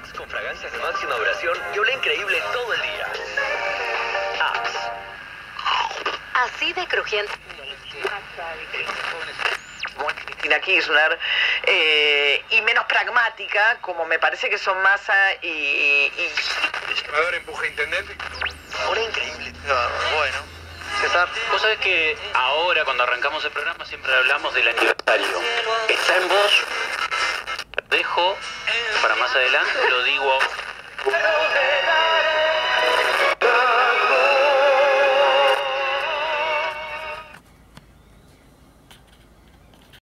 Axe con fragancias de máxima duración y olor increíble todo el día. Axe. Así de crujiente. Cristina Kirchner, y menos pragmática, como me parece que son Massa y Senador empuja intendente. Olor increíble. Bueno, César. Vos sabés que ahora, cuando arrancamos el programa, siempre hablamos del aniversario. Está en vos. Lo dejo para más adelante, lo digo.